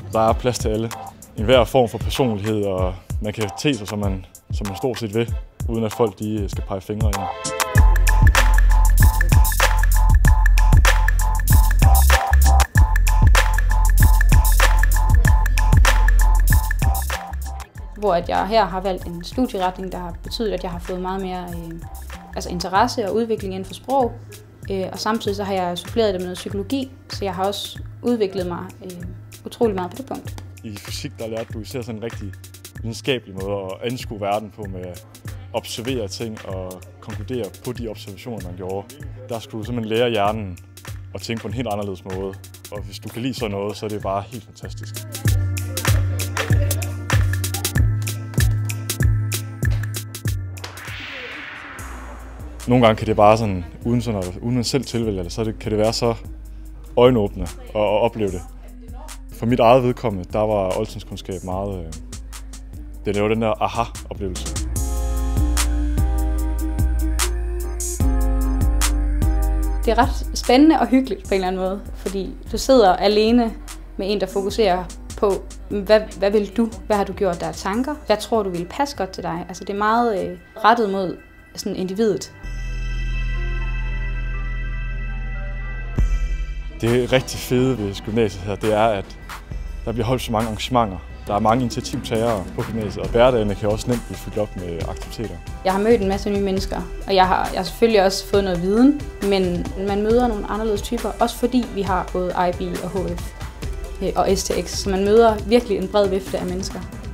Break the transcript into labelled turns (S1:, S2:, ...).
S1: Der er plads til alle. I hver form for personlighed, og man kan te sig, som man stort set vil, uden at folk de skal pege fingre ind.
S2: Hvor jeg her har valgt en studieretning, der har betydet, at jeg har fået meget mere interesse og udvikling inden for sprog. Og samtidig så har jeg suppleret det med noget psykologi, så jeg har også udviklet mig utrolig meget på det punkt.
S1: I fysik der lærte du især sådan en rigtig videnskabelig måde at anskue verden på med at observere ting og konkludere på de observationer, man gjorde. Der skulle du simpelthen lære hjernen at tænke på en helt anderledes måde. Og hvis du kan lide sådan noget, så er det bare helt fantastisk. Nogle gange kan det bare sådan, uden man selv tilvælger det, så kan det være så øjenåbne at opleve det. For mit eget vedkommende, der var oldtidskundskab meget, det var den der aha-oplevelse.
S2: Det er ret spændende og hyggeligt på en eller anden måde, fordi du sidder alene med en, der fokuserer på, hvad vil du? Hvad har du gjort der af tanker? Hvad tror du ville passe godt til dig? Altså det er meget rettet mod sådan individet.
S1: Det rigtig fede ved gymnasiet her, det er, at der bliver holdt så mange arrangementer. Der er mange initiativtagere på gymnasiet, og hverdagene kan også nemt blive fyldt op med aktiviteter. Jeg
S2: har mødt en masse nye mennesker, og jeg har selvfølgelig også fået noget viden, men man møder nogle anderledes typer, også fordi vi har både IB og HF og STX, så man møder virkelig en bred vifte af mennesker.